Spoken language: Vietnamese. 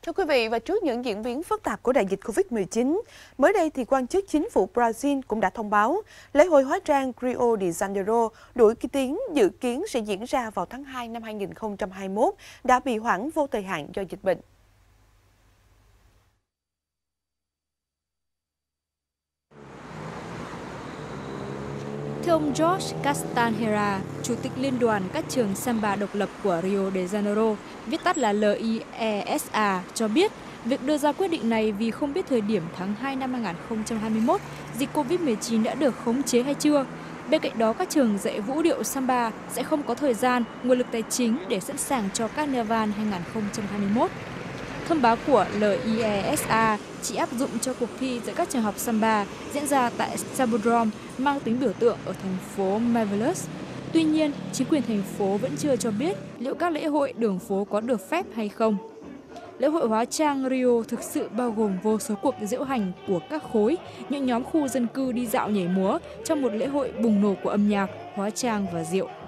Thưa quý vị, và trước những diễn biến phức tạp của đại dịch Covid-19, mới đây thì quan chức chính phủ Brazil cũng đã thông báo lễ hội hóa trang Rio de Janeiro đuổi tiến dự kiến sẽ diễn ra vào tháng 2 năm 2021 đã bị hoãn vô thời hạn do dịch bệnh. Theo ông Jorge Castanheira, Chủ tịch Liên đoàn các trường Samba độc lập của Rio de Janeiro, viết tắt là LIESA, cho biết việc đưa ra quyết định này vì không biết thời điểm tháng 2 năm 2021 dịch Covid-19 đã được khống chế hay chưa. Bên cạnh đó, các trường dạy vũ điệu Samba sẽ không có thời gian, nguồn lực tài chính để sẵn sàng cho Carnival 2021. Thông báo của LIESA chỉ áp dụng cho cuộc thi tại các trường học Samba diễn ra tại Sambodrome mang tính biểu tượng ở thành phố Marvelous. Tuy nhiên, chính quyền thành phố vẫn chưa cho biết liệu các lễ hội đường phố có được phép hay không. Lễ hội hóa trang Rio thực sự bao gồm vô số cuộc diễu hành của các khối, những nhóm khu dân cư đi dạo nhảy múa trong một lễ hội bùng nổ của âm nhạc, hóa trang và rượu.